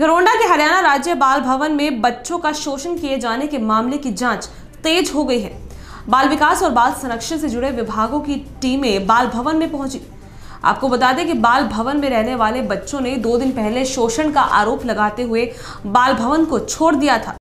घरोंडा के हरियाणा राज्य बाल भवन में बच्चों का शोषण किए जाने के मामले की जांच तेज हो गई है। बाल विकास और बाल संरक्षण से जुड़े विभागों की टीमें बाल भवन में पहुंची। आपको बता दें कि बाल भवन में रहने वाले बच्चों ने 2 दिन पहले शोषण का आरोप लगाते हुए बाल भवन को छोड़ दिया था।